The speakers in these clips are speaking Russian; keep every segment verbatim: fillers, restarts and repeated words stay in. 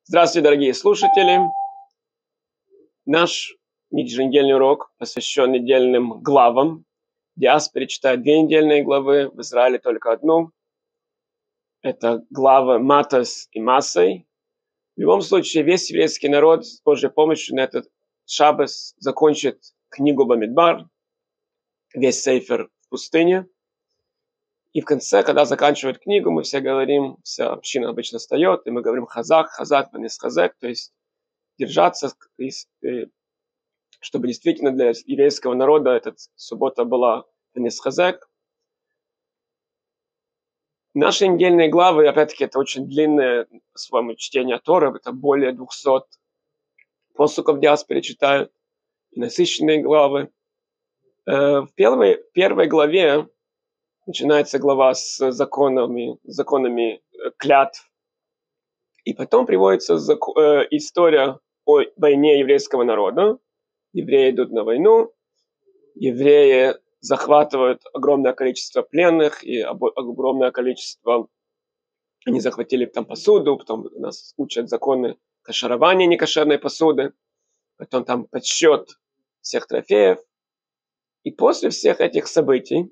Здравствуйте, дорогие слушатели! Наш еженедельный урок посвящен недельным главам. В диаспоре читают две недельные главы, в Израиле только одну. Это главы Матас и Масой. В любом случае, весь еврейский народ с Божьей помощью на этот шаббас закончит книгу Бамидбар, весь сейфер в пустыне. И в конце, когда заканчивают книгу, мы все говорим, вся община обычно встает, и мы говорим хазак, хазак, ванес хазак, то есть держаться, чтобы действительно для еврейского народа эта суббота была ванес хазак. Наши недельные главы, опять-таки, это очень длинное по-своему чтение Торы, это более двухсот посуков в диаспоре читают, и насыщенные главы. В первой, первой главе начинается глава с законами, законами клятв. И потом приводится история о войне еврейского народа. Евреи идут на войну, евреи захватывают огромное количество пленных и огромное количество... Они захватили там посуду, потом нас учат законы кашарования некошерной посуды, потом там подсчет всех трофеев. И после всех этих событий,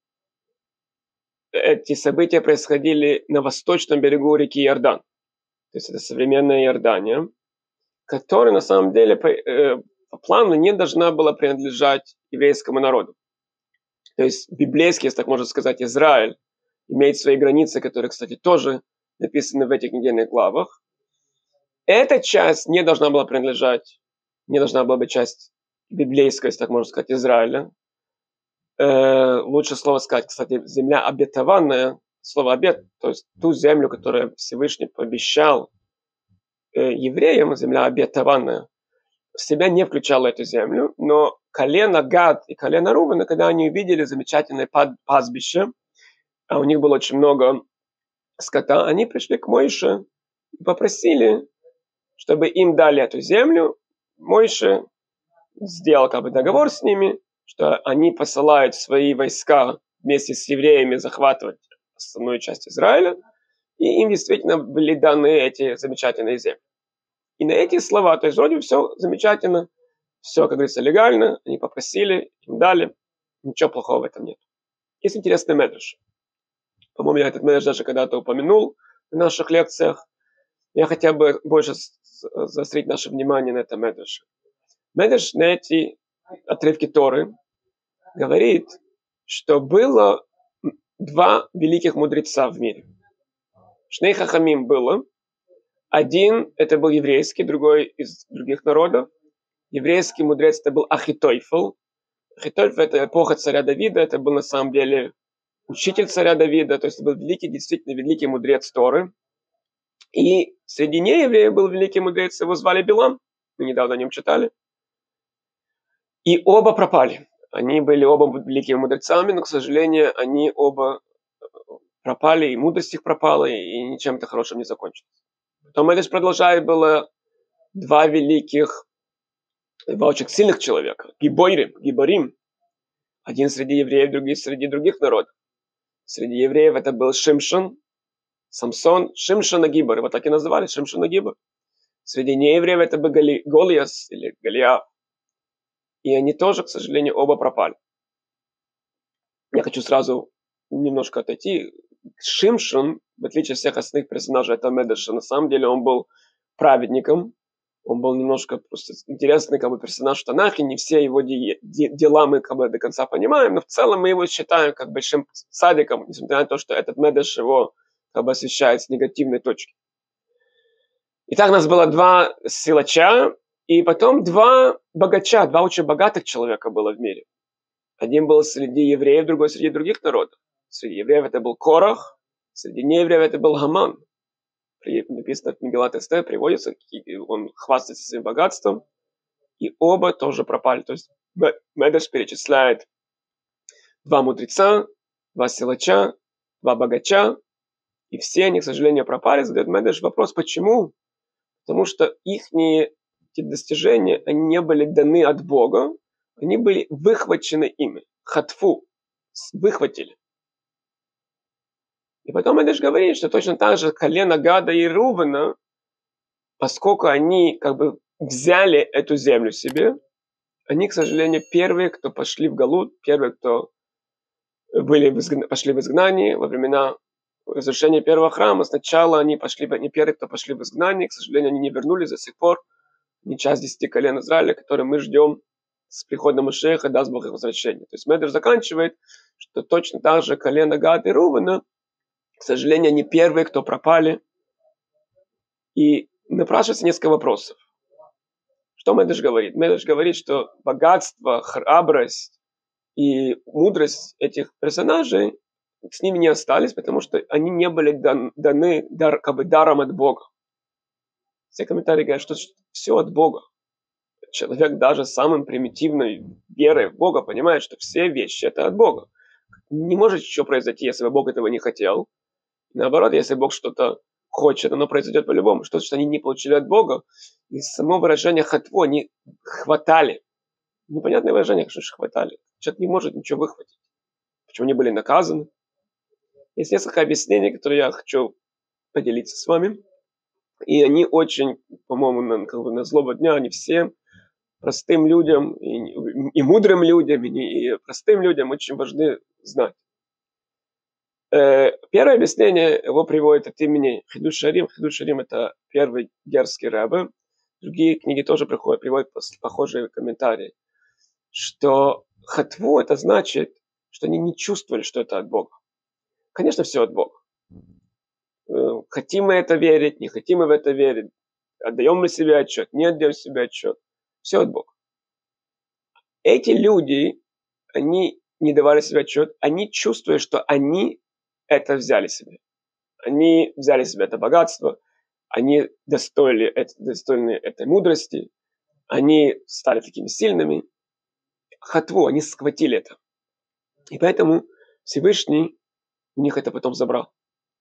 эти события происходили на восточном берегу реки Иордан. То есть это современная Иордания, которая на самом деле по, э, по плану не должна была принадлежать еврейскому народу. То есть библейский, если так можно сказать, Израиль имеет свои границы, которые, кстати, тоже написаны в этих недельных главах. Эта часть не должна была принадлежать, не должна была быть часть библейского, если так можно сказать, Израиля. Э, лучше слово сказать, кстати, земля обетованная, слово обет, то есть ту землю, которую Всевышний пообещал э, евреям, земля обетованная, в себя не включала эту землю, но колено Гад и колено Рувена, когда они увидели замечательное пастбище, а у них было очень много скота, они пришли к Моше и попросили, чтобы им дали эту землю. Моше сделал как бы договор с ними, что они посылают свои войска вместе с евреями захватывать основную часть Израиля, и им действительно были даны эти замечательные земли. И на эти слова, то есть вроде все замечательно, все, как говорится, легально, они попросили, им дали, ничего плохого в этом нет. Есть интересный медраш. По-моему, я этот медраш даже когда-то упомянул в наших лекциях. Я хотел бы больше заострить наше внимание на этом медраше. Медраш на эти отрывки Торы говорит, что было два великих мудреца в мире. Шней хахамим было. Один это был еврейский, другой из других народов. Еврейский мудрец это был Ахитойфел. Ахитойфел это эпоха царя Давида, это был на самом деле учитель царя Давида, то есть был великий, действительно великий мудрец Торы. И среди неевреев был великий мудрец, его звали Билам, мы недавно о нем читали. И оба пропали. Они были оба великими мудрецами, но, к сожалению, они оба пропали, и мудрость их пропала, и ничем это хорошим не закончилось. Потом это продолжает, было два великих, два очень сильных человека. Гибойрим, Гиборим. Один среди евреев, другой среди других народов. Среди евреев это был Шимшон, Самсон, Шимшон и Гибор. Его так и называли, Шимшон и Гибор. Среди неевреев это был Гали, Голиас или Голиаф. И они тоже, к сожалению, оба пропали. Я хочу сразу немножко отойти. Шимшон, в отличие от всех остальных персонажей этого медраша, на самом деле он был праведником. Он был немножко просто интересный как бы, персонаж в Танахе. Не все его де- де- дела мы как бы, до конца понимаем, но в целом мы его считаем как большим цадиком, несмотря на то, что этот медраш его как бы, освещает с негативной точки. Итак, у нас было два силача, и потом два богача, два очень богатых человека было в мире. Один был среди евреев, другой среди других народов. Среди евреев это был Корах, среди неевреев это был Хаман. Написано в Мегилат Эстер, приводится, он хвастается своим богатством, и оба тоже пропали. То есть Медраш перечисляет два мудреца, два силача, два богача, и все они, к сожалению, пропали. Задает Медраш вопрос, почему? Потому что их достижения, они не были даны от Бога, они были выхвачены ими. Хатфу, выхватили. И потом Медраш говорит, что точно так же колено Гада и Рувена, поскольку они как бы взяли эту землю себе, они, к сожалению, первые, кто пошли в Галут, первые, кто были в изгна... пошли в изгнание во времена разрушения первого храма. Сначала они пошли, не первые, кто пошли в изгнание, к сожалению, они не вернулись до сих пор. Не часть десяти колен Израиля, которые мы ждем с приходом Машеха, даст Бог их возвращение. То есть Медреш заканчивает, что точно так же колено Гад и Рувена, к сожалению, они первые, кто пропали. И напрашивается несколько вопросов. Что Медреш говорит? Медреш говорит, что богатство, храбрость и мудрость этих персонажей с ними не остались, потому что они не были дан, даны дар, как бы даром от Бога. Все комментарии говорят, что все от Бога. Человек даже с самым примитивной верой в Бога понимает, что все вещи это от Бога. Не может ничего произойти, если бы Бог этого не хотел. Наоборот, если Бог что-то хочет, оно произойдет по-любому. Что значит, они не получили от Бога? И само выражение хатво, они хватали. Непонятное выражение, что же хватали. Человек не может ничего выхватить. Почему они были наказаны? Есть несколько объяснений, которые я хочу поделиться с вами. И они очень, по-моему, на, как бы на злобу дня, они все простым людям, и, и мудрым людям, и, и простым людям очень важны знать. Э, первое объяснение его приводит от имени Хидуш Шарим. Хидуш Шарим это первый герский рабби. Другие книги тоже приходят, приводят похожие комментарии. Что хатву это значит, что они не чувствовали, что это от Бога. Конечно, все от Бога. Хотим мы это верить, не хотим мы в это верить, отдаем мы себе отчет, не отдаем себе отчет. Все от Бога. Эти люди, они не давали себе отчет, они чувствуют, что они это взяли себе. Они взяли себе это богатство, они достойны, достойны этой мудрости, они стали такими сильными. Хатву, они схватили это. И поэтому Всевышний у них это потом забрал.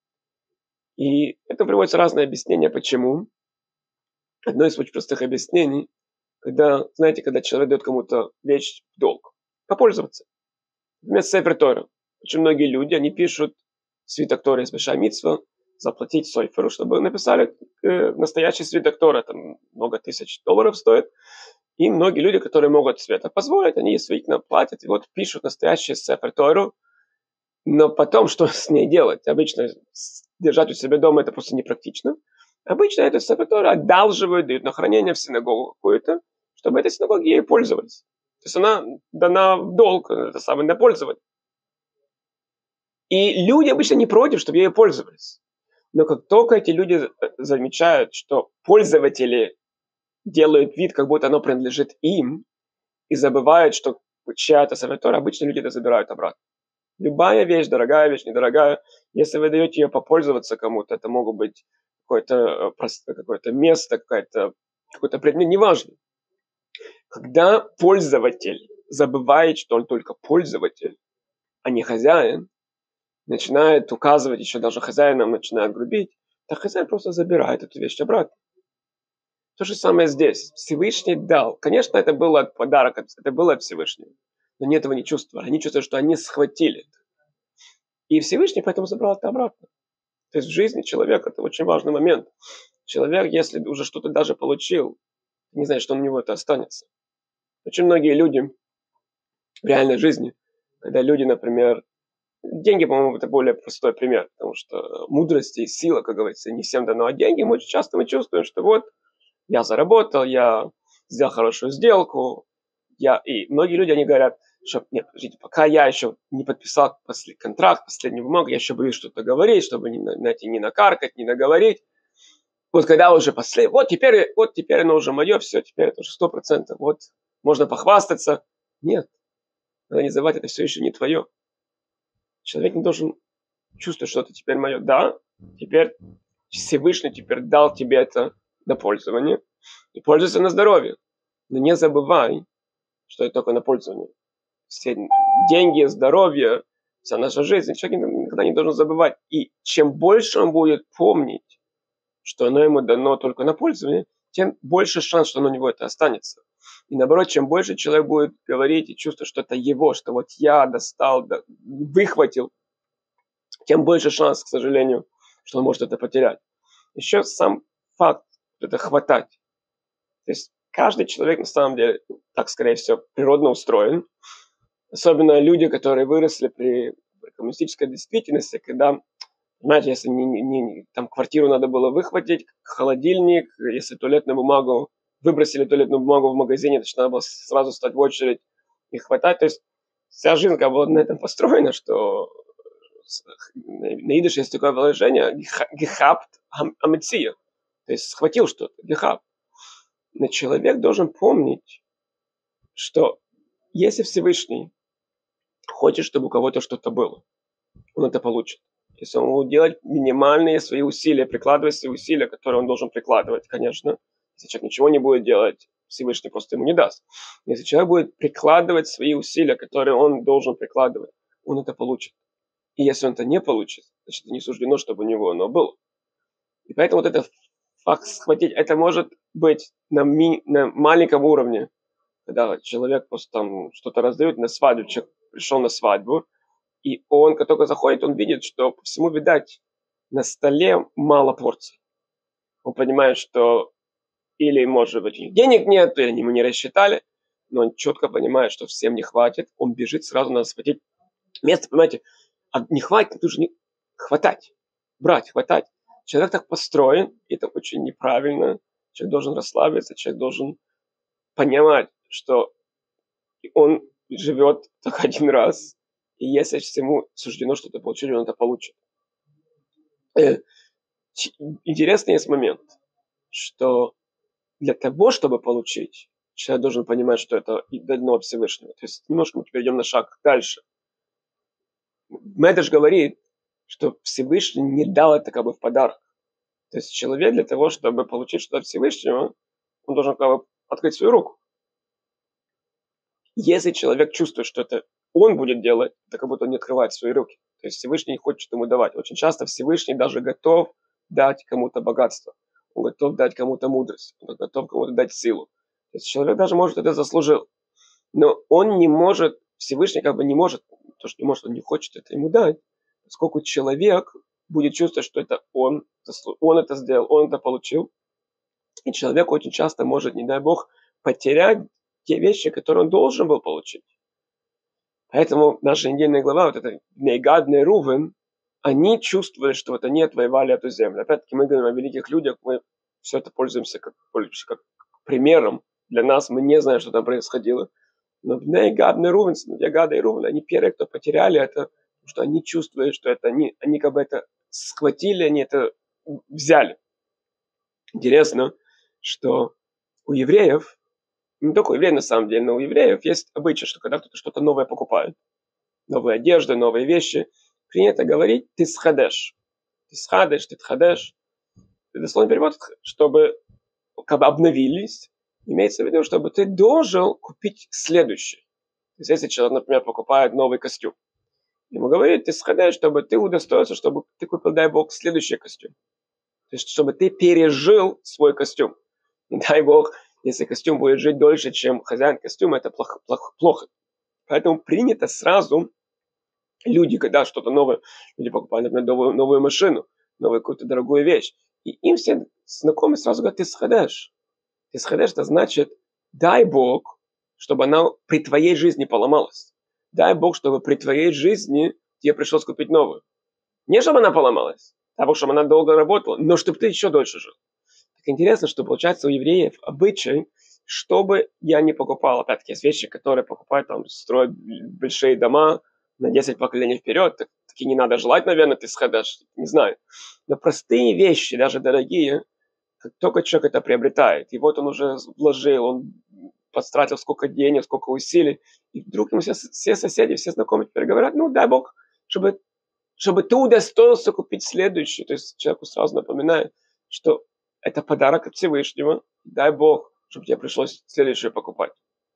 И это приводится разные объяснения, почему. Одно из очень простых объяснений, когда, знаете, когда человек дает кому-то вещь в долг, попользоваться. Например, Сефер Тора. Очень многие люди, они пишут свиток Торы из Большая Мицва, заплатить Сойферу, чтобы написали э, настоящий свиток Тора, там много тысяч долларов стоит. И многие люди, которые могут себе это позволить, они действительно платят, и вот пишут настоящий Сефер Тору. Но потом, что с ней делать? Обычно держать у себя дома это просто непрактично. Обычно эту Сефер Тору одалживают, дают на хранение в синагогу какую-то, чтобы этой синагоги ей пользовались. То есть она дана в долг, это самое, на пользование. И люди обычно не против, чтобы ею пользовались. Но как только эти люди замечают, что пользователи делают вид, как будто оно принадлежит им, и забывают, что чья-то Сефер Тора, обычно люди это забирают обратно. Любая вещь, дорогая вещь, недорогая, если вы даете ее попользоваться кому-то, это могут быть какое-то, какое-то место, какое-то, какой-то предмет, неважно. Когда пользователь забывает, что он только пользователь, а не хозяин, начинает указывать, еще даже хозяинам начинает грубить, то хозяин просто забирает эту вещь обратно. То же самое здесь. Всевышний дал. Конечно, это было подарок, это было от Всевышнего. Но они этого не чувствовали. Они чувствуют, что они схватили это. И Всевышний поэтому забрал это обратно. То есть в жизни человека это очень важный момент. Человек, если уже что-то даже получил, не знает, что у него это останется. Очень многие люди в реальной жизни, когда люди, например, деньги, по-моему, это более простой пример, потому что мудрость и сила, как говорится, не всем дано, а деньги мы очень часто мы чувствуем, что вот я заработал, я сделал хорошую сделку, я... и многие люди, они говорят, что нет, подождите, пока я еще не подписал послед... контракт, последнюю бумагу, я еще боюсь что-то говорить, чтобы не, знаете, не накаркать, не наговорить. Вот когда уже послед... вот теперь, вот теперь оно уже мое, все, теперь это уже сто процентов, вот можно похвастаться. Нет, надо не забывать, это все еще не твое. Человек не должен чувствовать, что это теперь мое. Да, теперь Всевышний теперь дал тебе это на пользование, и пользуйся на здоровье. Но не забывай, что это только на пользование. Все деньги, здоровье, вся наша жизнь, человек никогда не должен забывать. И чем больше он будет помнить, что оно ему дано только на пользование, тем больше шанс, что оно у него это останется. И наоборот, чем больше человек будет говорить и чувствовать, что это его, что вот я достал, да, выхватил, тем больше шанс, к сожалению, что он может это потерять. Еще сам факт, это хватать. То есть каждый человек на самом деле так, скорее всего, природно устроен. Особенно люди, которые выросли при коммунистической действительности, когда, понимаете, если не, не, не, там квартиру надо было выхватить, холодильник, если туалетную бумагу, выбросили туалетную бумагу в магазине, значит, надо было сразу стать в очередь и хватать. То есть вся жизнь как бы на этом построена, что на идыше есть такое выражение «гехапт амеция», то есть схватил что-то, «гехапт». Но человек должен помнить, что если Всевышний хочет, чтобы у кого-то что-то было, он это получит. Если он будет делать минимальные свои усилия, прикладывать свои усилия, которые он должен прикладывать, конечно. Если человек ничего не будет делать, Всевышний просто ему не даст. Если человек будет прикладывать свои усилия, которые он должен прикладывать, он это получит. И если он это не получит, значит, это не суждено, чтобы у него оно было. И поэтому вот этот факт схватить, это может быть на, ми, на маленьком уровне, когда человек просто там что-то раздает на свадьбу, человек пришел на свадьбу, и он, как только заходит, он видит, что по всему, видать, на столе мало порций. Он понимает, что или, может быть, у них денег нет, или они ему не рассчитали, но он четко понимает, что всем не хватит, он бежит, сразу надо схватить место, понимаете, а не хватит, нужно не хватать, брать, хватать. Человек так построен, и это очень неправильно. Человек должен расслабиться, человек должен понимать, что он живет только один раз, и если ему суждено что-то получить, он это получит. Интересный есть момент, что для того, чтобы получить, человек должен понимать, что это дано от Всевышнего. То есть немножко мы перейдем на шаг дальше. Медреш говорит, что Всевышний не дал это как бы в подарок. То есть человек для того, чтобы получить что-то от Всевышнего, он должен как бы открыть свою руку. Если человек чувствует, что это он будет делать, это как будто он не открывает свои руки. То есть Всевышний не хочет ему давать. Очень часто Всевышний даже готов дать кому-то богатство. Он готов дать кому-то мудрость. Он готов кому-то дать силу. То есть человек даже может это заслужил. Но он не может, Всевышний как бы не может, то, что не может, он не хочет это ему дать. Поскольку человек будет чувствовать, что это он, он это сделал, он это получил. И человек очень часто может, не дай Бог, потерять те вещи, которые он должен был получить. Поэтому наша недельная глава, вот это Нейгад, Нейрувен, они чувствовали, что вот они отвоевали эту землю. Опять-таки мы говорим о великих людях, мы все это пользуемся как, как примером. Для нас мы не знаем, что там происходило. Но Нейгад, Нейрувен, Нейгад и Рувен, они первые, кто потеряли это, потому что они чувствовали, что это они, они как бы это схватили, они это взяли. Интересно, что у евреев, не только у евреев на самом деле, но у евреев есть обычай, что когда кто-то что-то новое покупает, новые одежды, новые вещи, принято говорить «ты схадеш». Ты схадеш, ты тхадеш. Это дословно перевод, чтобы как бы обновились. Имеется в виду, чтобы ты должен купить следующий. То есть, если человек, например, покупает новый костюм, ему говорит, ты схадеш, чтобы ты удостоился, чтобы ты купил, дай Бог, следующий костюм. То есть, чтобы ты пережил свой костюм. И дай Бог, если костюм будет жить дольше, чем хозяин костюма, это плохо. плохо, плохо. Поэтому принято сразу люди, когда что-то новое, люди покупают, например, новую, новую машину, новую какую-то дорогую вещь, и им все знакомые сразу говорят, ты схадешь. Ты схадешь, это значит, дай Бог, чтобы она при твоей жизни поломалась. Дай Бог, чтобы при твоей жизни тебе пришлось купить новую. Не чтобы она поломалась, дай Бог, чтобы она долго работала, но чтобы ты еще дольше жил. Так интересно, что получается у евреев обычай, чтобы я не покупал, опять-таки, есть вещи, которые покупают, там, строят большие дома на десять поколений вперед, так, таки не надо желать, наверное, ты схадашь, не знаю. Но простые вещи, даже дорогие, как только человек это приобретает, и вот он уже вложил, он потратил сколько денег, сколько усилий, и вдруг ему все, все соседи, все знакомые теперь говорят, ну, дай Бог, чтобы, чтобы ты удостоился купить следующий. То есть человеку сразу напоминает, что это подарок от Всевышнего, дай Бог, чтобы тебе пришлось следующее покупать.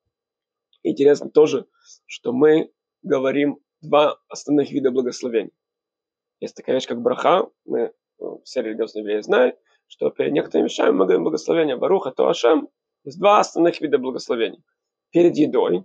Интересно тоже, что мы говорим два основных вида благословений. Есть такая вещь, как браха, мы, все религиозные евреи знают, что перед некоторыми вещами мы говорим благословение Барух ато Ашем. Есть два основных вида благословений. Перед едой,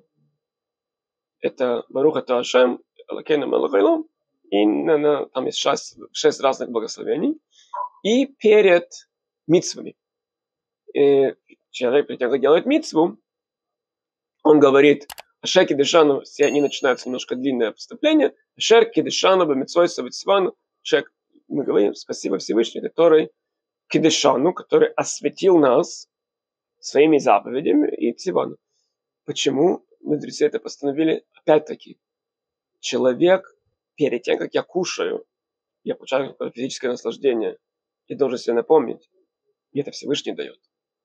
это Барух ато Ашем, Элокейну мелech хаолам, и на, на, там есть шесть, шесть разных благословений. И перед мицвами. э, человек, перед тем, как делает мицву, он говорит, Ашер кидешану, все они начинаются немножко длинное вступление, Ашер кидешану б'митцвой савицвану, человек, мы говорим, спасибо Всевышнему, который кидешану, который осветил нас своими заповедями и цивану. Почему мудрецы это постановили? Опять-таки, человек, перед тем, как я кушаю, я получаю физическое наслаждение, я должен себе напомнить, и это Всевышний дает.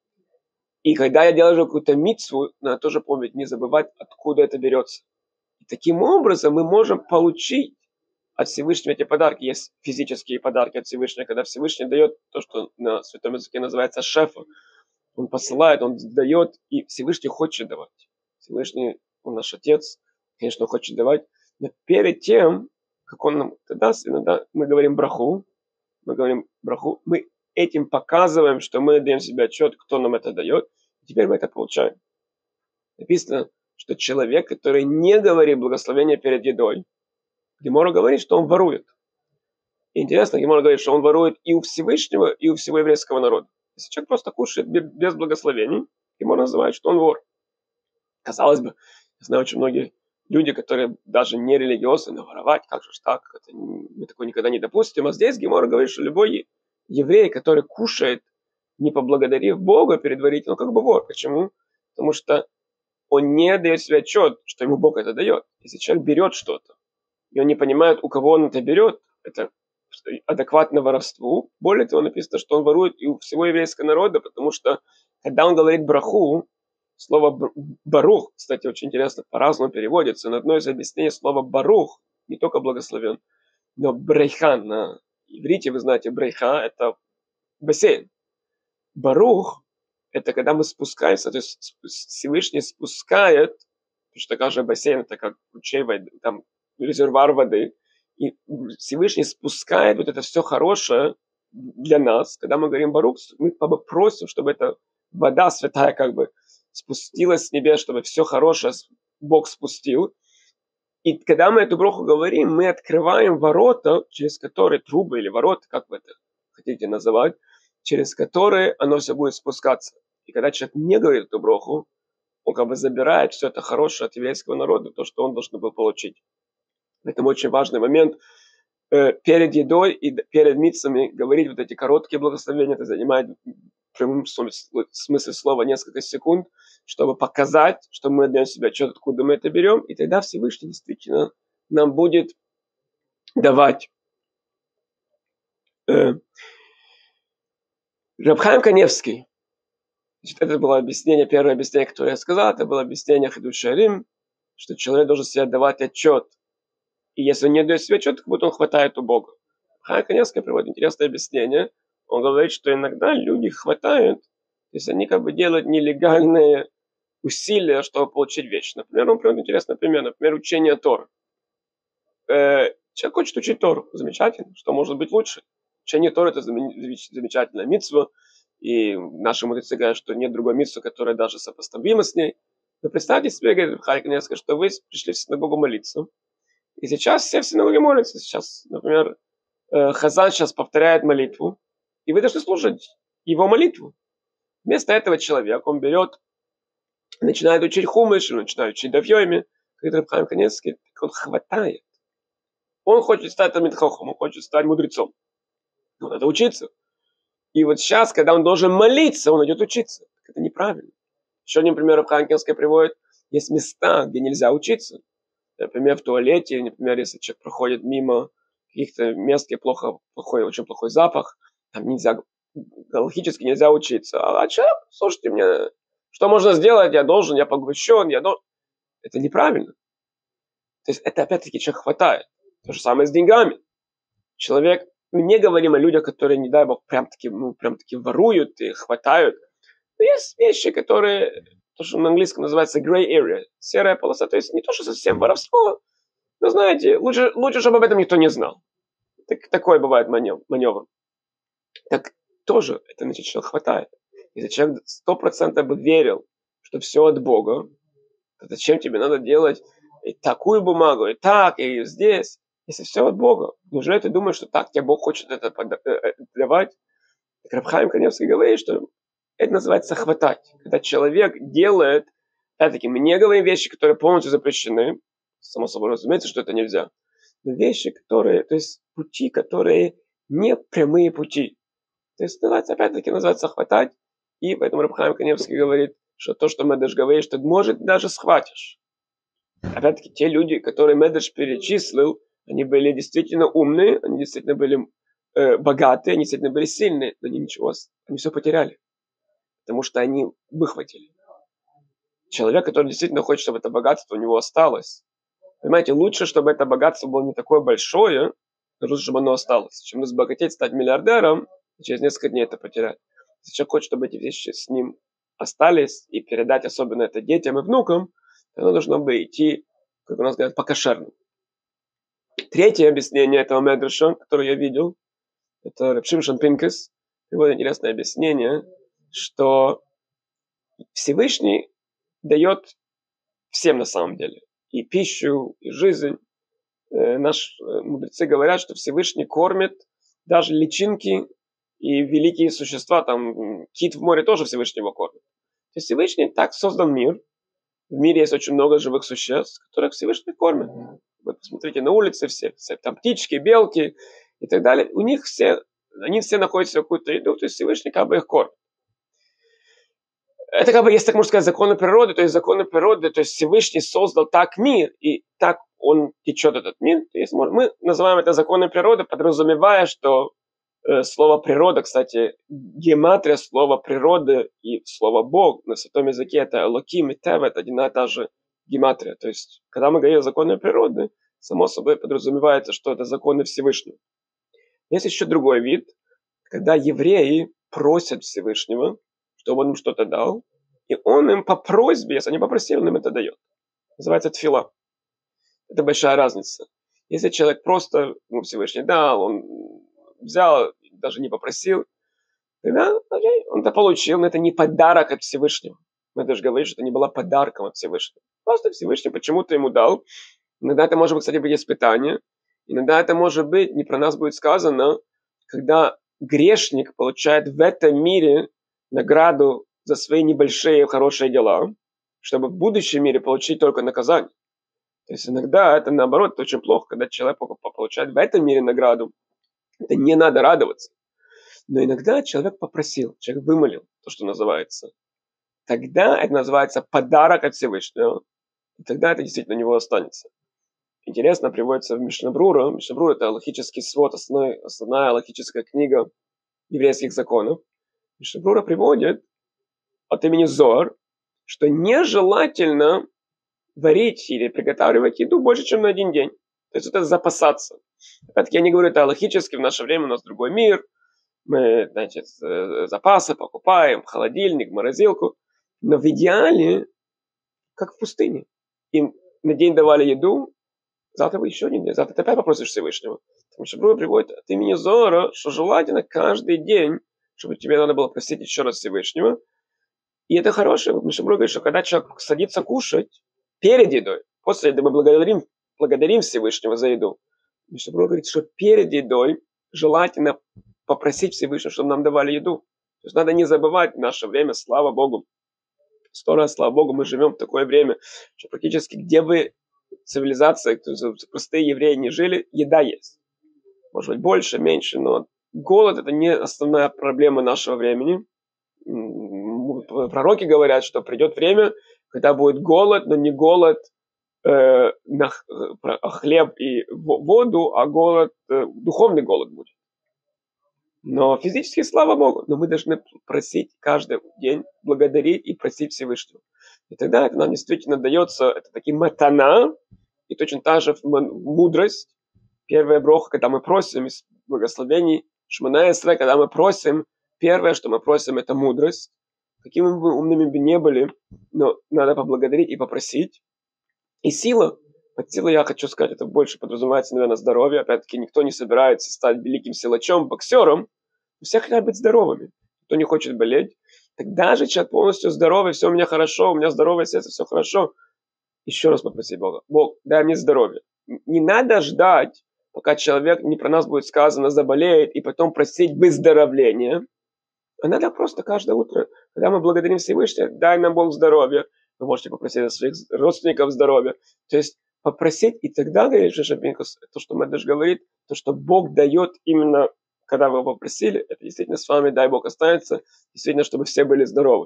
И когда я делаю какую-то мицву, надо тоже помнить, не забывать, откуда это берется. И таким образом мы можем получить от Всевышнего эти подарки. Есть физические подарки от Всевышнего, когда Всевышний дает то, что на святом языке называется шефа. Он посылает, он дает, и Всевышний хочет давать. Всевышний, он наш Отец, конечно, он хочет давать. Но перед тем, как он нам это даст, иногда мы говорим браху, мы говорим браху, мы этим показываем, что мы даем себе отчет, кто нам это дает, и теперь мы это получаем. Написано, что человек, который не говорит благословения перед едой, Гемора говорит, что он ворует. И интересно, Гемора говорит, что он ворует и у Всевышнего, и у всего еврейского народа. Если человек просто кушает без благословений, Гемора называет, что он вор. Казалось бы, я знаю очень многие люди, которые даже не религиозны, но воровать, как же ж так, это, мы такое никогда не допустим. А здесь Гемора говорит, что любой еврей, который кушает, не поблагодарив Бога предварительно, как бы вор. Почему? Потому что он не дает себе отчет, что ему Бог это дает. Если человек берет что-то, и он не понимает, у кого он это берет, это адекватно воровству. Более того, написано, что он ворует и у всего еврейского народа, потому что, когда он говорит браху, слово барух, кстати, очень интересно, по-разному переводится. На одно из объяснений слова барух не только благословен, но брейха. На иврите, вы знаете, брейха – это бассейн. Барух – это когда мы спускаемся, то есть Всевышний спускает, потому что также бассейн – это как ручей воды, там резервуар воды, и Всевышний спускает вот это все хорошее для нас. Когда мы говорим барух, мы просим, чтобы эта вода святая как бы спустилась с небес, чтобы все хорошее Бог спустил. И когда мы эту броху говорим, мы открываем ворота, через которые, трубы или ворота, как вы это хотите называть, через которые оно все будет спускаться. И когда человек не говорит эту броху, он как бы забирает все это хорошее от еврейского народа, то, что он должен был получить. Это очень важный момент. Перед едой и перед мицвами говорить вот эти короткие благословения, это занимает в прямом смысле слова несколько секунд, чтобы показать, что мы отдаем себе отчет, откуда мы это берем, и тогда Всевышний действительно нам будет давать. Раб Хаим Каневский. Значит, это было объяснение, первое объяснение, которое я сказал, это было объяснение Хидуш Шаарим, что человек должен себе отдавать отчет. И если он не дает себе отчет, как будто он хватает у Бога. Хаим Каневский приводит интересное объяснение. Он говорит, что иногда люди хватают, то есть они как бы делают нелегальные усилия, чтобы получить вещь. Например, он приводит интересный пример, например, учение Торы. Э, человек хочет учить Тору, замечательно, что может быть лучше. Учение Торы – это замечательная мицва, и наши мудрецы говорят, что нет другой мицвы, которая даже сопоставима с ней. Но представьте себе, говорит Хаим Каневский, что вы пришли в синагогу молиться, и сейчас все в синагоге молятся. Сейчас, например, э, Хазан сейчас повторяет молитву, и вы должны слушать его молитву. Вместо этого человек, он берет, начинает учить хумыш, начинает учить давьёйми, говорит Раб Хаим Каневский, он хватает. Он хочет стать Талмид Хохам, он хочет стать мудрецом. Но надо учиться. И вот сейчас, когда он должен молиться, он идет учиться. Это неправильно. Еще один пример Раб Хаим Каневский приводит. Есть места, где нельзя учиться. Например, в туалете, например, если человек проходит мимо каких-то мест, где плохо, плохой, очень плохой запах, там нельзя, логически нельзя учиться. А человек, слушайте, мне, что можно сделать? Я должен, я поглощен, я должен. Это неправильно. То есть это опять-таки человек хватает. То же самое с деньгами. Человек, мы не говорим о людях, которые, не дай бог, прям-таки, ну, прям-таки воруют и хватают. Но есть вещи, которые, то, что на английском называется gray area, серая полоса. То есть не то, что совсем воровство, но, знаете, лучше, лучше чтобы об этом никто не знал. Так, такой бывает маневр, маневр. Так тоже это, значит, человек хватает. Если человек сто процентов бы верил, что все от Бога, то зачем тебе надо делать и такую бумагу, и так, и здесь, если все от Бога? Неужели ты думаешь, что так тебе Бог хочет это давать? Так Раб Хаим Каневский говорит, что Это называется хватать. Когда человек делает, опять-таки, мы не говорим вещи, которые полностью запрещены. Само собой разумеется, что это нельзя. Но вещи, которые, то есть пути, которые не прямые пути. То есть, называется, опять-таки, называется хватать. И поэтому Раб Хаим Каневский говорит, что то, что Медреш говорит, что может даже схватишь. Опять-таки, те люди, которые Медреш перечислил, они были действительно умные, они действительно были э, богатые, они действительно были сильные, но они ничего, они все потеряли. Потому что они выхватили. Человек, который действительно хочет, чтобы это богатство у него осталось. Понимаете, лучше, чтобы это богатство было не такое большое, но лучше, чтобы оно осталось. Чем разбогатеть, стать миллиардером, и через несколько дней это потерять. Если человек хочет, чтобы эти вещи с ним остались, и передать особенно это детям и внукам, то оно должно бы идти, как у нас говорят, по кошерному. Третье объяснение этого Медреша, которое я видел, это Рав Шимшон Пинкус. Его интересное объяснение, что Всевышний дает всем на самом деле. И пищу, и жизнь. Э, наши мудрецы говорят, что Всевышний кормит даже личинки и великие существа. Там кит в море тоже Всевышнего кормит. То есть Всевышний так создал мир. В мире есть очень много живых существ, которых Всевышний кормит. Вы посмотрите на улице, все, все там птички, белки и так далее. У них все, они все находят себе какую-то еду, то есть Всевышний как бы их кормит. Это как бы, если так можно сказать, законы природы, то есть законы природы, то есть Всевышний создал так мир, и так он течет этот мир. То есть мы называем это законы природы, подразумевая, что э, слово природа, кстати, гематрия слова природы и слово Бог на святом языке это Элоким и Тев, это одна и та же гематрия. То есть, когда мы говорим о законах природы, само собой подразумевается, что это законы Всевышнего. Есть еще другой вид, когда евреи просят Всевышнего, чтобы он им что-то дал, и он им по просьбе, если они попросили, он им это дает. Называется тфила. Это большая разница. Если человек просто, ну, Всевышний дал, он взял, даже не попросил, тогда окей, он это получил, но это не подарок от Всевышнего. Мы даже говорим, что это не было подарком от Всевышнего. Просто Всевышний почему-то ему дал. Иногда это может быть, кстати, быть испытание. Иногда это может быть, не про нас будет сказано, когда грешник получает в этом мире награду за свои небольшие хорошие дела, чтобы в будущем мире получить только наказание. То есть иногда это наоборот очень плохо, когда человек получает в этом мире награду. Это не надо радоваться. Но иногда человек попросил, человек вымолил, то, что называется. Тогда это называется подарок от Всевышнего. И тогда это действительно у него останется. Интересно, приводится в Мишна-Брура. Мишна-Брура – это алахический свод, основной, основная алахическая книга еврейских законов. Мишна-Брура приводит от имени Зоар, что нежелательно варить или приготавливать еду больше, чем на один день. То есть это запасаться. Опять-таки я не говорю это алахически, в наше время у нас другой мир. Мы, значит, запасы покупаем, холодильник, морозилку. Но в идеале, как в пустыне. Им на день давали еду, завтра вы еще один день, завтра ты опять попросишь Всевышнего. Потому что Брура приводит от имени Зоара, что желательно каждый день, чтобы тебе надо было просить еще раз Всевышнего. И это хорошее. Мишна-Брура говорит, что когда человек садится кушать перед едой, после еды мы благодарим, благодарим Всевышнего за еду. Мишна-Брура говорит, что перед едой желательно попросить Всевышнего, чтобы нам давали еду. То есть надо не забывать в наше время, слава Богу. Сто раз, слава Богу, мы живем в такое время, что практически где бы цивилизация, простые евреи не жили, еда есть. Может быть больше, меньше, но голод это не основная проблема нашего времени. Пророки говорят, что придет время, когда будет голод, но не голод э, на хлеб и воду, а голод, э, духовный голод будет. Но физически, слава Богу, но мы должны просить каждый день, благодарить и просить Всевышнего. И тогда это нам действительно дается, это такие матана, и точно так же мудрость. Первая броха, когда мы просим из благословений, Шмона Эсрей, когда мы просим, первое, что мы просим, это мудрость. Какими бы умными бы не были, но надо поблагодарить и попросить. И сила. Под силой я хочу сказать, это больше подразумевается, наверное, здоровье. Опять-таки, никто не собирается стать великим силачом, боксером. Все хотят быть здоровыми. Кто не хочет болеть. Так даже человек полностью здоровый, все у меня хорошо, у меня здоровое сердце, все хорошо. Еще раз попроси Бога. Бог, дай мне здоровье. Не надо ждать, пока человек, не про нас будет сказано, заболеет, и потом просить выздоровления. А надо просто каждое утро, когда мы благодарим Всевышнего, дай нам Бог здоровья. Вы можете попросить от своих родственников здоровья. То есть попросить, и тогда, говорит Шабинкус, то, что Медреш говорит, то, что Бог дает именно, когда вы его попросили, это действительно с вами, дай Бог, останется, действительно, чтобы все были здоровы.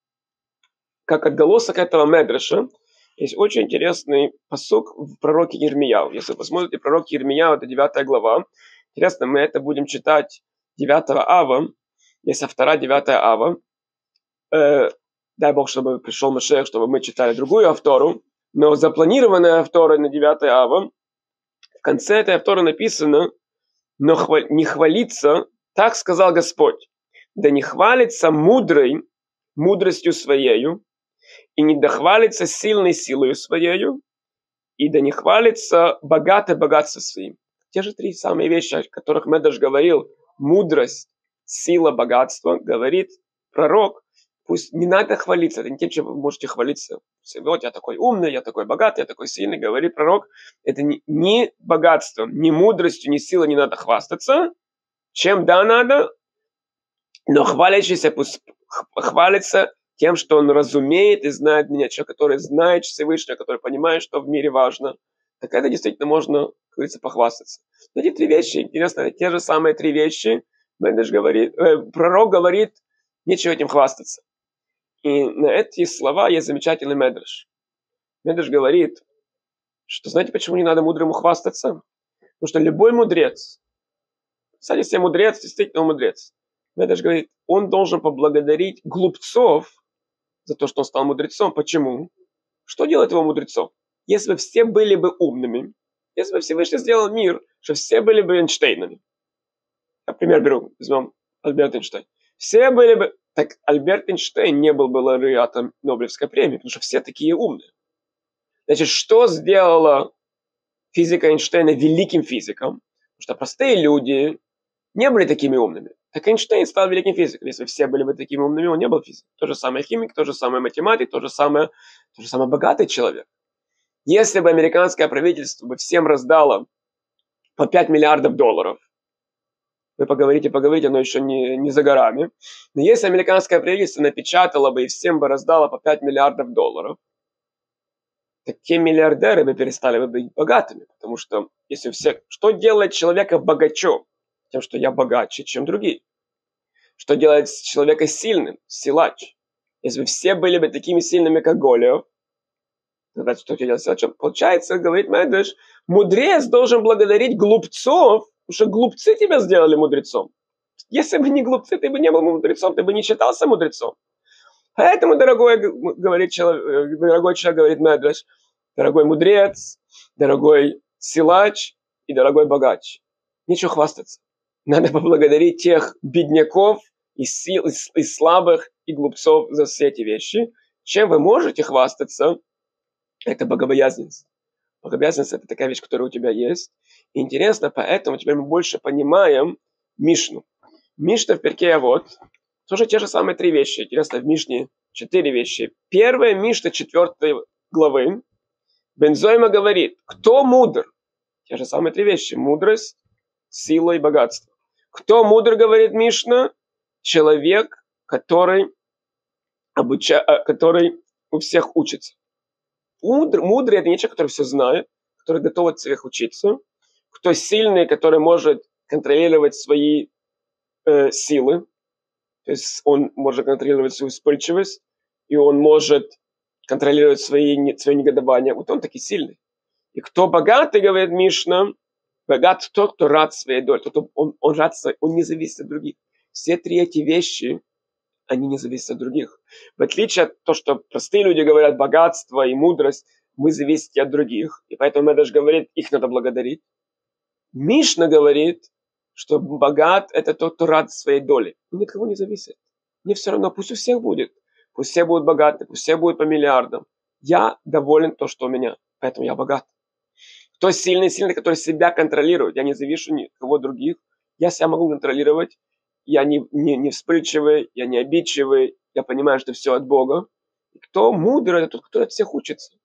Как отголосок этого Медреша, есть очень интересный пасук в пророке Йирмияу. Если вы посмотрите пророк Йирмияу, это девятая глава. Интересно, мы это будем читать девятого ава. Есть автора девятого ава. Э, дай Бог, чтобы пришел Машех, чтобы мы читали другую автору. Но запланированная автора на девятое ава, в конце этой авторы написано, но хвал... не хвалиться, так сказал Господь, да не хвалится мудрый мудростью своею, и не дохвалится сильной силою своею, и да не хвалится богатое богатство своим. Те же три самые вещи, о которых Медреш говорил, мудрость, сила, богатство, говорит пророк, пусть не надо хвалиться, это не тем, чем вы можете хвалиться. Вот я такой умный, я такой богатый, я такой сильный, говорит пророк, это не, не богатством, не мудростью, не силой не надо хвастаться, чем да надо, но хвалящийся пусть хвалится тем, что он разумеет и знает меня, человек, который знает Всевышнего, который понимает, что в мире важно, так это действительно можно, как говорится, похвастаться. Но эти три вещи, интересно, те же самые три вещи, Медреш говорит, э, пророк говорит, нечего этим хвастаться. И на эти слова есть замечательный Медреш. Медреш говорит, что знаете, почему не надо мудрому хвастаться? Потому что любой мудрец, кстати, все мудрец, действительно мудрец, Медреш говорит, он должен поблагодарить глупцов за то, что он стал мудрецом. Почему? Что делает его мудрецом? Если бы все были бы умными, если бы Всевышний сделал мир, что все были бы Эйнштейнами. Например, беру, возьмем Альберт Эйнштейн. Все были бы... Так Альберт Эйнштейн не был бы лауреатом Нобелевской премии, потому что все такие умные. Значит, что сделала физика Эйнштейна великим физиком? Потому что простые люди не были такими умными. Так Эйнштейн стал великим физиком. Если все были бы такими умными, он не был физиком. То же самое химик, то же самое математик, то же самое, то же самое богатый человек. Если бы американское правительство бы всем раздало по пять миллиардов долларов, вы поговорите, поговорите, но еще не, не за горами. Но если американское правительство напечатало бы и всем бы раздало по пять миллиардов долларов, так те миллиардеры бы перестали бы быть богатыми. Потому что если все... Что делает человека богачом? Тем, что я богаче, чем другие. Что делает человека сильным? Силач. Если бы все были бы такими сильными, как Голиаф, тогда что делать силачом? Получается, говорит Медреш, мудрец должен благодарить глупцов, потому что глупцы тебя сделали мудрецом. Если бы не глупцы, ты бы не был мудрецом, ты бы не считался мудрецом. Поэтому, дорогой, говорит человек, дорогой человек, говорит Медреш, дорогой мудрец, дорогой силач и дорогой богач. Нечего хвастаться. Надо поблагодарить тех бедняков и сил, и слабых, и глупцов за все эти вещи. Чем вы можете хвастаться, это богобоязненность. Богобоязненность – это такая вещь, которая у тебя есть. И интересно, поэтому теперь мы больше понимаем Мишну. Мишна в Перкей Авот тоже те же самые три вещи. Интересно, в Мишне четыре вещи. Первая Мишна четвертой главы. Бензойма говорит, кто мудр? Те же самые три вещи. Мудрость, сила и богатство. Кто мудр, говорит Мишна? Человек, который, обуча... который у всех учится. Мудр... Мудрый – это не человек, который все знает, который готов от всех учиться. Кто сильный, который может контролировать свои э, силы. То есть он может контролировать свою вспыльчивость, и он может контролировать свои, свое негодование. Вот он таки сильный. И кто богатый, говорит Мишна, богат тот, кто рад своей доле. Тот, он, он, рад, он не зависит от других. Все три эти вещи, они не зависят от других. В отличие от того, что простые люди говорят, богатство и мудрость, мы зависим от других. И поэтому Медреш говорит, их надо благодарить. Мишна говорит, что богат – это тот, кто рад своей доле. Он ни от кого не зависит. Мне все равно, пусть у всех будет. Пусть все будут богаты, пусть все будут по миллиардам. Я доволен то, что у меня. Поэтому я богат. Кто сильный, сильный, который себя контролирует. Я не завишу ни от кого других. Я себя могу контролировать. Я не, не, не вспыльчивый, я не обидчивый. Я понимаю, что все от Бога. И кто мудрый, это тот, который от всех учится.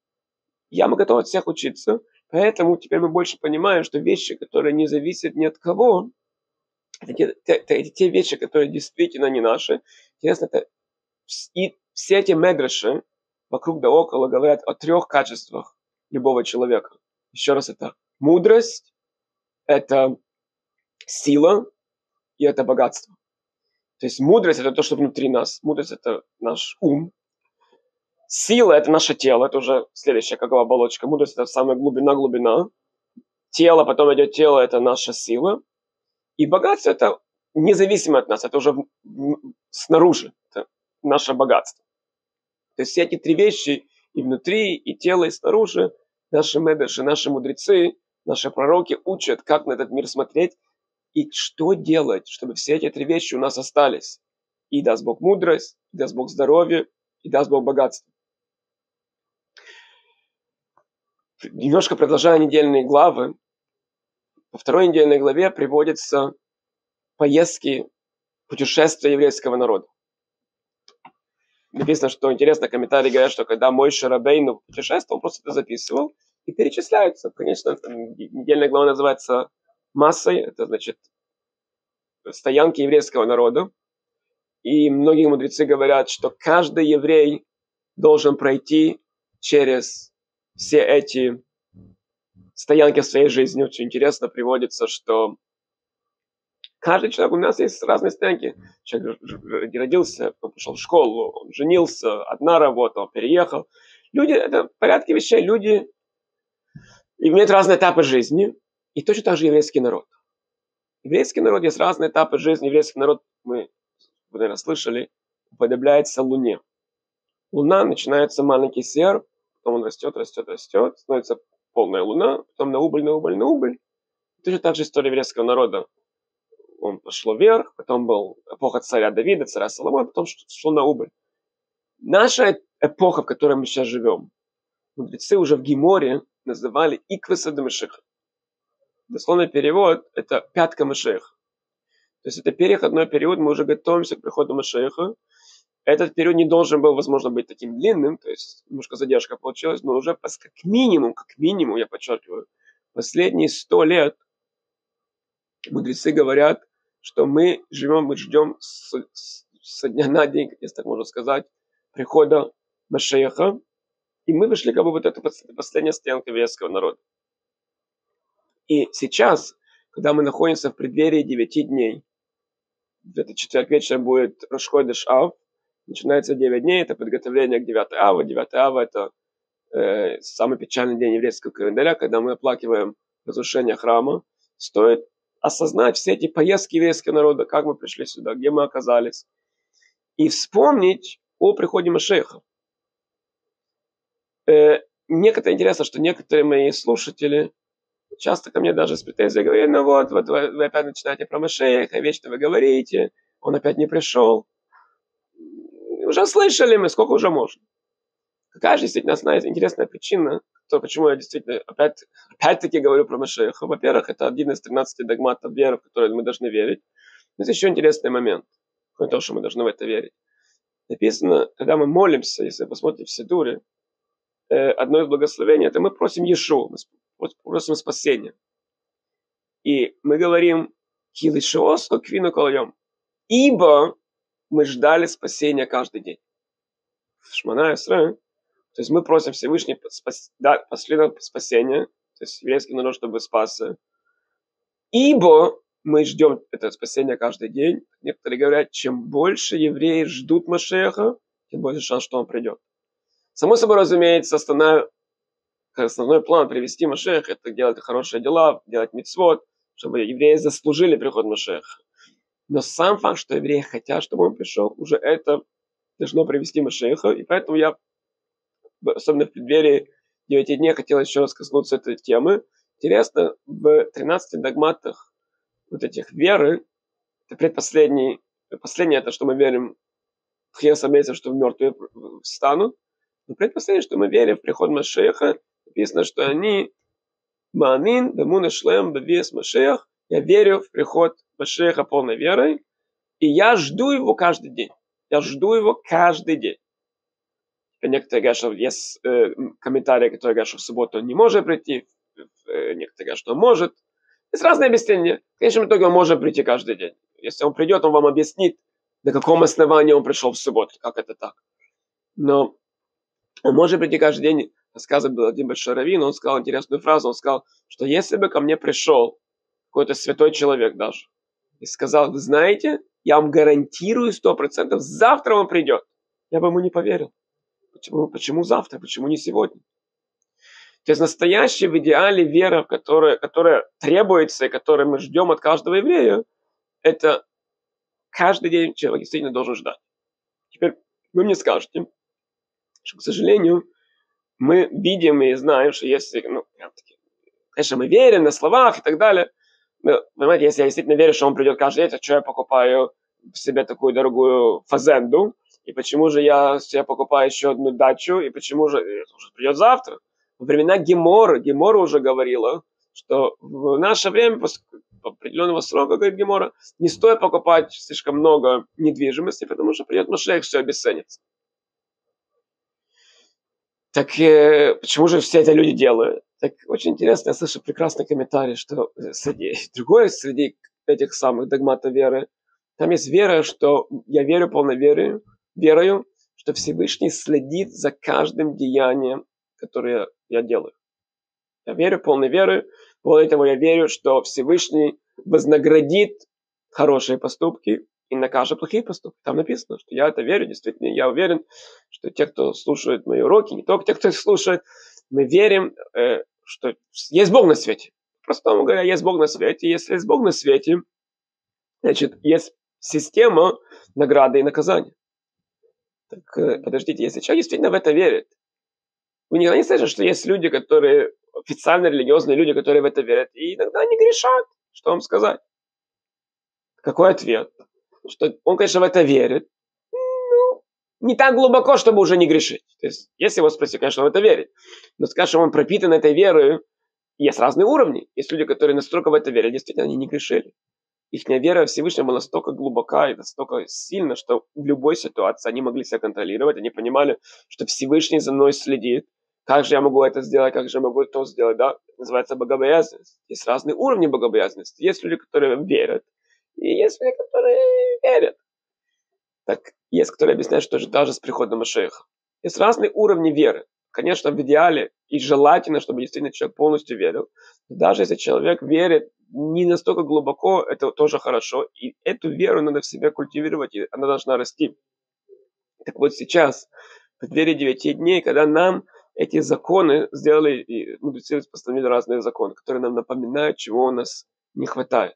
Я могу готов от всех учиться. Поэтому теперь мы больше понимаем, что вещи, которые не зависят ни от кого, Это те, это, это те вещи, которые действительно не наши. Интересно, это и все эти медраши вокруг да около говорят о трех качествах любого человека. Еще раз, это мудрость, это сила и это богатство. То есть мудрость – это то, что внутри нас. Мудрость – это наш ум. Сила – это наше тело. Это уже следующая как бы оболочка. Мудрость – это самая глубина-глубина. Тело, потом идет тело – это наша сила. И богатство – это независимо от нас. Это уже снаружи. Это наше богатство. То есть все эти три вещи и внутри, и тело, и снаружи, наши медраши, наши мудрецы, наши пророки учат, как на этот мир смотреть и что делать, чтобы все эти три вещи у нас остались. И даст Бог мудрость, и даст Бог здоровье, и даст Бог богатство. Немножко продолжая недельные главы, во второй недельной главе приводятся поездки, путешествия еврейского народа. Написано, что интересно, комментарии говорят, что когда Моше Рабейну путешествовал, он просто это записывал и перечисляются. Конечно, недельная глава называется массой, это значит стоянки еврейского народа. И многие мудрецы говорят, что каждый еврей должен пройти через все эти стоянки в своей жизни. Очень интересно приводится, что каждый человек, у нас есть разные стоянки. Человек родился, он пошел в школу, он женился, одна работа, он переехал. Люди, это в порядке вещей, люди имеют разные этапы жизни. И точно так же еврейский народ. Еврейский народ, есть разные этапы жизни. Еврейский народ, мы, вы, наверное, слышали, уподобляется Луне. Луна, начинается маленький сер, потом он растет, растет, растет, становится полная луна, потом на убыль, на убыль, на убыль. Точно так же история еврейского народа. Он пошло вверх, потом был эпоха царя Давида, царя Соломона, потом шло на убыль. Наша эпоха, в которой мы сейчас живем, мудрецы уже в Геморе называли Иквеса де Машиха. Дословный перевод – это пятка Машиха. То есть это переходной период, мы уже готовимся к приходу Машиха. Этот период не должен был, возможно, быть таким длинным, то есть немножко задержка получилась, но уже как минимум, как минимум, я подчеркиваю, последние сто лет мудрецы говорят, что мы живем, мы ждем с, с, со дня на день, если так можно сказать, прихода Машиаха, и мы вышли как бы вот эту последнюю стоянку еврейского народа. И сейчас, когда мы находимся в преддверии девяти дней, в этот четверг вечером будет Рош ходеш Ав, начинается девять дней, это подготовление к девятой Ава. девятая Ава – это э, самый печальный день еврейского календаря, когда мы оплакиваем разрушение храма. Стоит осознать все эти поездки еврейского народа, как мы пришли сюда, где мы оказались, и вспомнить о приходе Машиаха. Э, некоторые интересно, что некоторые мои слушатели часто ко мне даже с претензией говорят: ну вот, вот вы, вы опять начинаете про Машиаха, вечно вы говорите, он опять не пришел. Уже слышали мы, сколько уже можно. Какая же действительно основная интересная причина, то, почему я действительно опять, опять-таки говорю про Машиаха. Во-первых, это один из тринадцати догматов веры, в которые мы должны верить. Но есть еще интересный момент, кроме того, что мы должны в это верить. Написано, когда мы молимся, если вы посмотрите в Сидуре, одно из благословений, это мы просим Иешуа, мы просим спасения. И мы говорим: «Килишиосо квину колоем», ибо мы ждали спасения каждый день. Шмана Исраэль. То есть мы просим Всевышнего спас, да, последнего спасения, то есть еврейский народ, чтобы спасся. Ибо мы ждем это спасение каждый день. Некоторые говорят, чем больше евреи ждут Машиаха, тем больше шанс, что он придет. Само собой разумеется, основной, основной план привести Машиаха — это делать хорошие дела, делать мицвот, чтобы евреи заслужили приход Машиаха. Но сам факт, что евреи хотят, чтобы он пришел, уже это должно привести Машиаха. И поэтому я, особенно в преддверии девяти дней, хотел еще раз коснуться этой темы. Интересно, в тринадцати догматах вот этих веры, это предпоследний, последнее это, что мы верим в Хесамейса, что мертвые встанут. Но предпоследнее, что мы верим в приход Машиаха, написано, что они маамин бемуна шлем бевиес Машиах. Я верю в приход Машиаха полной верой, и я жду его каждый день. Я жду его каждый день. Некоторые говорят, что есть э, комментарии, которые говорят, что в субботу он не может прийти. Э, некоторые говорят, что он может. Есть разные объяснения. В конечном итоге он может прийти каждый день. Если он придет, он вам объяснит, на каком основании он пришел в субботу, как это так. Но он может прийти каждый день. Рассказывал был один большой раввин, он сказал интересную фразу, он сказал, что если бы ко мне пришел какой-то святой человек даже, и сказал, вы знаете, я вам гарантирую сто процентов, завтра он придет, я бы ему не поверил. Почему, почему завтра, почему не сегодня? То есть настоящая в идеале вера, которая, которая требуется и которую мы ждем от каждого еврея, это каждый день человек действительно должен ждать. Теперь вы мне скажете, что, к сожалению, мы видим и знаем, что если, ну, конечно, мы верим на словах и так далее, но, понимаете, если я действительно верю, что он придет каждый день, то что я покупаю себе такую дорогую фазенду, и почему же я себе покупаю еще одну дачу, и почему же он придет завтра? Во времена Гемора, Гемора уже говорила, что в наше время, после определенного срока, говорит Гемора, не стоит покупать слишком много недвижимости, потому что придет Машиах, все обесценится. Так э, почему же все это люди делают? Так очень интересно, я слышу прекрасный комментарий, что среди, другое среди этих самых догматов веры, там есть вера, что я верю полной верою, верою, что Всевышний следит за каждым деянием, которое я делаю. Я верю полной верой, более того, я верю, что Всевышний вознаградит хорошие поступки и накажет плохие поступки. Там написано, что я это верю, действительно, я уверен, что те, кто слушает мои уроки, не только те, кто их слушает, мы верим, э, что есть Бог на свете. Простому говоря, есть Бог на свете. Если есть Бог на свете, значит, есть система награды и наказания. Так, э, подождите, если человек действительно в это верит, вы никогда не слышали, что есть люди, которые, официально религиозные люди, которые в это верят, и иногда они грешат. Что вам сказать? Какой ответ? Что он, конечно, в это верит, ну, не так глубоко, чтобы уже не грешить. То есть, если его спросить, конечно, он в это верит. Но скажем, что он пропитан этой верой, есть разные уровни. Есть люди, которые настолько в это верят, действительно, они не грешили. Их вера в Всевышнего была настолько глубока и настолько сильна, что в любой ситуации они могли себя контролировать, они понимали, что Всевышний за мной следит. Как же я могу это сделать, как же я могу то сделать, да? Это называется богобоязненность. Есть разные уровни богобоязненности. Есть люди, которые верят, и есть люди, которые верят. Так есть, которые объясняют, что же даже с приходом Машиаха. Есть разные уровни веры. Конечно, в идеале и желательно, чтобы действительно человек полностью верил. Но даже если человек верит не настолько глубоко, это тоже хорошо. И эту веру надо в себе культивировать, и она должна расти. Так вот сейчас, в преддверии девяти дней, когда нам эти законы сделали, и мудрецы постановили разные законы, которые нам напоминают, чего у нас не хватает.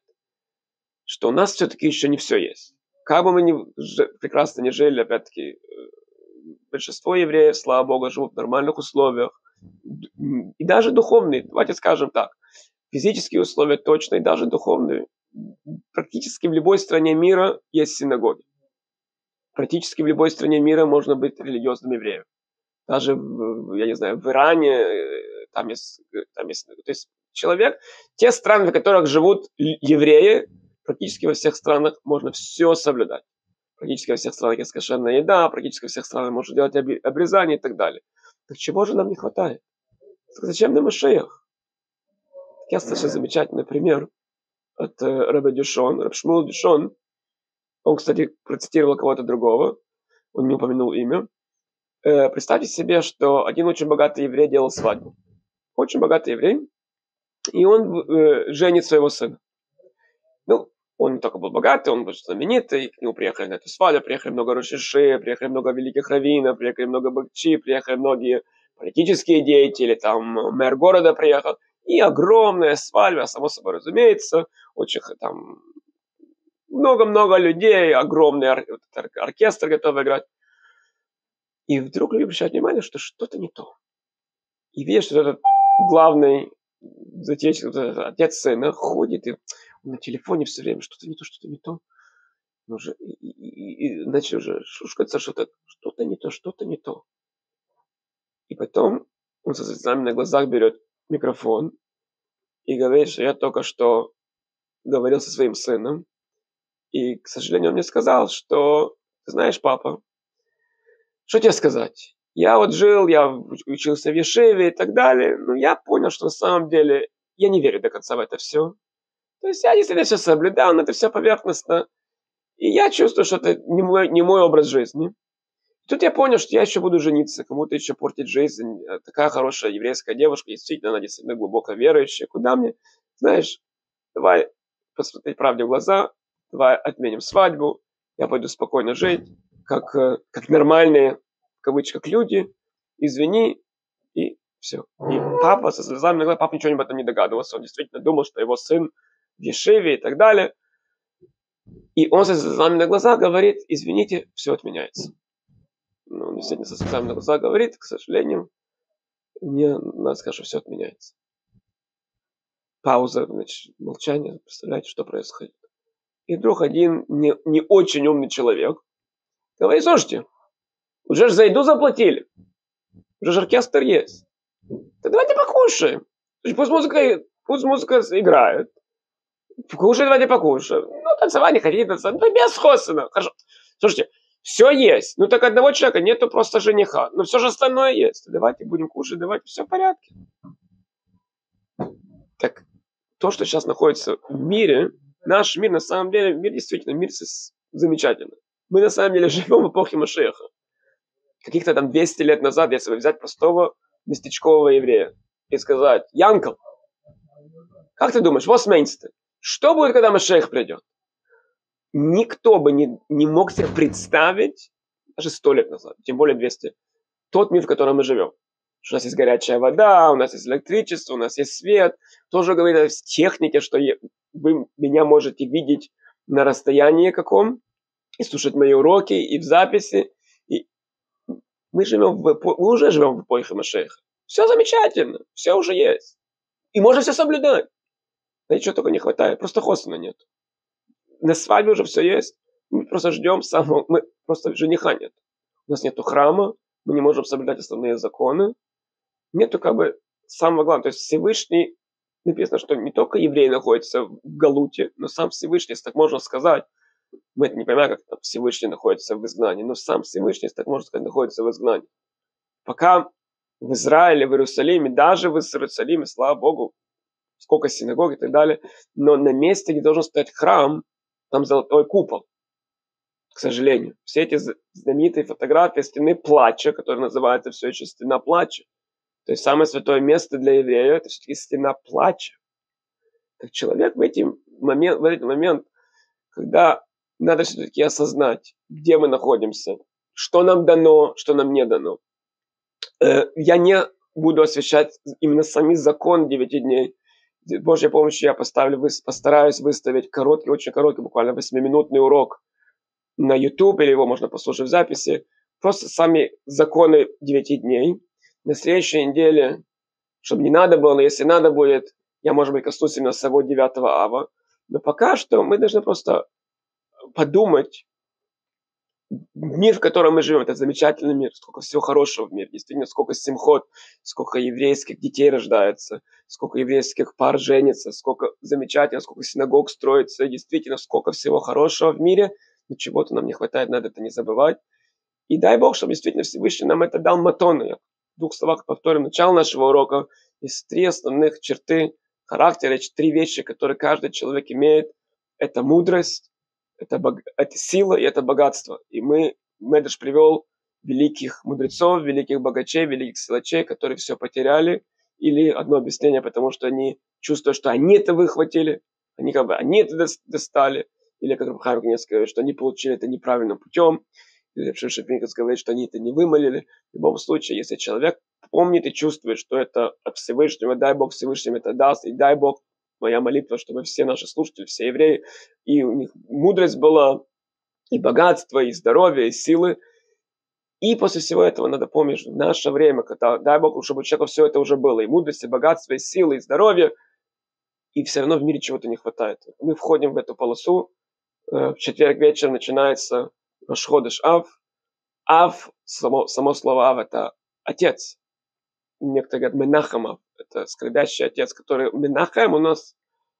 Что у нас все-таки еще не все есть. Как бы мы ни, прекрасно не жили, опять-таки, большинство евреев, слава Богу, живут в нормальных условиях. И даже духовные, давайте скажем так, физические условия точно, и даже духовные. Практически в любой стране мира есть синагоги. Практически в любой стране мира можно быть религиозным евреем. Даже, в, я не знаю, в Иране, там есть, там есть, то есть человек, те страны, в которых живут евреи, практически во всех странах можно все соблюдать. Практически во всех странах есть кошерная еда, практически во всех странах можно делать обрезание и так далее. Так чего же нам не хватает? Зачем нам Машиах? Я слышал замечательный пример от э, Рабби Дюшон, Рабби Шмуэл Дюшон. Он, кстати, процитировал кого-то другого, он не упомянул имя. Э, представьте себе, что один очень богатый еврей делал свадьбу. Очень богатый еврей, и он э, женит своего сына. Ну, он не только был богатый, он был знаменитый, к нему приехали на эту свадьбу, приехали много рушиши, приехали много великих раввинов, приехали много бакчи, приехали многие политические деятели, там мэр города приехал, и огромная свадьба, само собой разумеется, очень там много-много людей, огромный ор- оркестр готов играть. И вдруг люди обращают внимание, что что-то не то. И видят, что этот главный затечный, отец сына ходит и на телефоне все время, что-то не то, что-то не то. Уже, и, и, и, значит, уже шушкаться, что-то, что-то не то, что-то не то. И потом он со слезами на глазах берет микрофон и говорит, что я только что говорил со своим сыном. И, к сожалению, он мне сказал, что, ты знаешь, папа, что тебе сказать? Я вот жил, я учился в Ешиве и так далее, но я понял, что на самом деле я не верю до конца в это все. То есть я действительно все соблюдал, но это все поверхностно. И я чувствую, что это не мой, не мой образ жизни. И тут я понял, что я еще буду жениться, кому-то еще портить жизнь. Такая хорошая еврейская девушка, действительно, она действительно глубоко верующая. Куда мне? Знаешь, давай посмотреть правде в глаза, давай отменим свадьбу, я пойду спокойно жить, как, как нормальные, в кавычках, люди. Извини, и все. И папа со слезами на глазах, папа ничего об этом не догадывался. Он действительно думал, что его сын в Ешиве и так далее. И он со слезами на глазах говорит: извините, все отменяется. Ну, он действительно со слезами на глазах говорит: к сожалению, мне надо сказать, что все отменяется. Пауза, значит, молчание. Представляете, что происходит? И вдруг один не, не очень умный человек говорит: слушайте, уже же за еду заплатили. Уже же оркестр есть. Да давайте покушаем. Пусть музыка, пусть музыка играет. Кушай, давайте покушаем. Ну, танцевать не хотите, танцевать. Ну, бесхозно. Хорошо. Слушайте, все есть. Ну, так одного человека нету просто жениха. Но все же остальное есть. Давайте будем кушать, давайте, все в порядке. Так, то, что сейчас находится в мире, наш мир, на самом деле, мир действительно, мир замечательный. Мы, на самом деле, живем в эпохе Машиаха. Каких-то там двести лет назад, если взять простого местечкового еврея и сказать: Янков, как ты думаешь, what's mainstay? Что будет, когда Машиах придет? Никто бы не, не мог себе представить, даже сто лет назад, тем более двести, тот мир, в котором мы живем. Что у нас есть горячая вода, у нас есть электричество, у нас есть свет. Тоже говорит о технике, что вы меня можете видеть на расстоянии каком, и слушать мои уроки, и в записи. И мы, живем в, мы уже живем в эпохе Машиаха. Все замечательно, все уже есть. И можно все соблюдать. Да ничего только не хватает, просто хостена нет. На свадьбе уже все есть. Мы просто ждем самого, мы просто жениха нет. У нас нету храма, мы не можем соблюдать основные законы. Нету как бы самого главного. То есть Всевышний, написано, что не только евреи находятся в Галуте, но сам Всевышний, если так можно сказать, мы это не понимаем, как там Всевышний находится в изгнании, но сам Всевышний, если так можно сказать, находится в изгнании. Пока в Израиле, в Иерусалиме, даже в Иерусалиме, слава Богу, сколько синагог и так далее, но на месте, где должен стоять храм, там золотой купол. К сожалению. Все эти знаменитые фотографии стены плача, которая называется все еще стена плача. То есть самое святое место для еврея — это все-таки стена плача. Так человек в, эти момент, в этот момент, когда надо все-таки осознать, где мы находимся, что нам дано, что нам не дано. Я не буду освещать именно сами закон девяти дней. Божьей помощью я поставлю, постараюсь выставить короткий, очень короткий, буквально восьмиминутный урок на YouTube, или его можно послушать в записи. Просто сами законы девяти дней. На следующей неделе, чтобы не надо было, но если надо будет, я, может быть, коснусь именно самого девятого ава. Но пока что мы должны просто подумать, мир, в котором мы живем, это замечательный мир, сколько всего хорошего в мире, действительно, сколько симхот, сколько еврейских детей рождается, сколько еврейских пар женится, сколько замечательно, сколько синагог строится, действительно, сколько всего хорошего в мире, но чего-то нам не хватает, надо это не забывать. И дай Бог, чтобы действительно Всевышний нам это дал матону. Я в двух словах повторим начало нашего урока. Есть три основных черты характера, три вещи, которые каждый человек имеет. Это мудрость, Это, бог... это сила и это богатство. И мы, Медреш привел великих мудрецов, великих богачей, великих силачей, которые все потеряли. Или одно объяснение, потому что они чувствуют, что они это выхватили, они как бы они это достали. Или, как Рабхайм Каневский говорит, что они получили это неправильным путем. Или Шимшон Пинкус говорит, что они это не вымолили. В любом случае, если человек помнит и чувствует, что это от Всевышнего, дай Бог Всевышнему это даст, и дай Бог, моя молитва, чтобы все наши слушатели, все евреи, и у них мудрость была, и богатство, и здоровье, и силы. И после всего этого надо помнить, что в наше время, когда, дай Бог, чтобы у человека все это уже было, и мудрость, и богатство, и силы, и здоровье, и все равно в мире чего-то не хватает. Мы входим в эту полосу, в четверг вечером начинается Рош ходеш Ав. Ав, само, само слово Ав, это отец. Некоторые говорят Менахем Ав, это скорбящий отец, который Менахем у нас,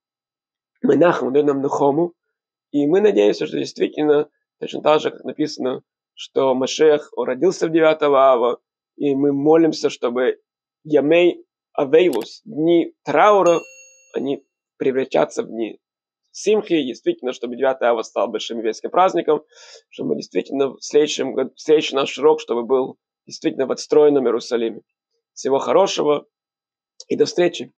Менахем, он дает нам Нахому, и мы надеемся, что действительно, точно так же, как написано, что Машиах родился в девятого ава, и мы молимся, чтобы Ямей Авейлус, дни траура, они превратятся в дни симхи, действительно, чтобы девятое ава стал большим еврейским праздником, чтобы действительно в следующем году, следующий наш урок, чтобы был действительно в отстроенном Иерусалиме. Всего хорошего и до встречи.